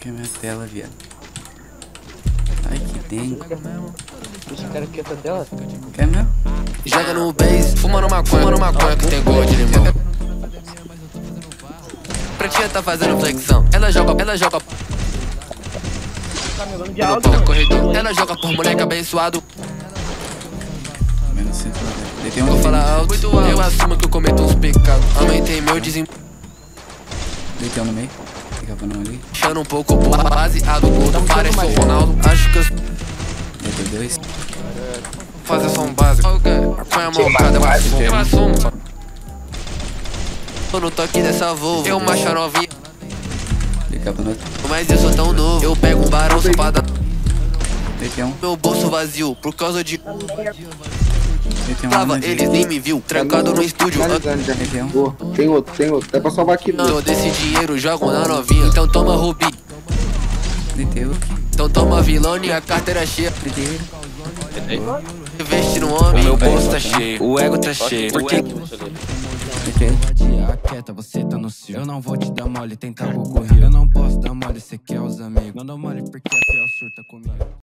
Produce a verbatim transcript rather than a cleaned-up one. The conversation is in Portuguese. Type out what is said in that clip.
Que é minha tela, viado. Ai, que tem. Esse cara aqui é tua tela? Quer mesmo? Joga no base, fumando maconha, fumando maconha que tem gosto de limão. Pretinha tá fazendo flexão. Ela joga, ela joga. Tá me dando de No áudio, pau mano. corredor. Ela joga por moleque abençoado. Menos cento e noventa. Deitei um Vou falar alto, muito alto. Eu assumo que eu cometo uns pecados. Aumentei meu desempenho. Deitei um no meio. Fica pra não ali. Deixando um pouco baseado, gordo. Parece o Ronaldo. Acho que eu Deitei dois. fazer só um básico. Maconha mocada, eu assumo. Tô no toque dessa Volvo. Eu macho novinha. Fica pra outro. Mas eu sou tão novo. Eu pego um barão só pra dar Deitei um. meu bolso vazio. Por causa de Deitei um. tava, na eles direita. nem me viu. Trancado no estúdio. Finalizando já. Deitei um. Boa. Tem outro, tem outro. Dá pra salvar aqui, não. Todo esse dinheiro jogo na novinha. Então toma Rubi. Deitei outro. Então toma vilão e a carteira cheia. Deitei ele. Investe no homem. O meu bolso tá cheio. O ego tá cheio. Porque Deitei ele. Dia quieta, você tá no cio. Eu não vou te dar mole, tenta concorrer. Eu não posso dar mole, cê quer os amigos. Não dá mole porque a fiel surta comigo.